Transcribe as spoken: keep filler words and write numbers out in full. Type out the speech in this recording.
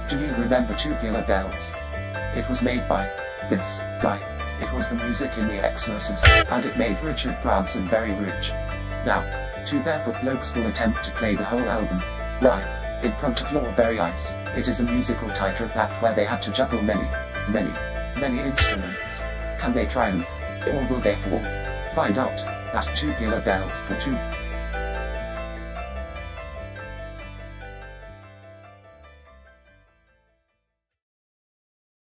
Do you remember Tubular Bells? It was made by this guy. It was the music in The Exorcist, and it made Richard Branson very rich. Now, two barefoot blokes will attempt to play the whole album live, in front of your very eyes. It is a musical tightrope act where they have to juggle many, many, many instruments. Can they triumph, or will they fall? Find out at Tubular Bells for two.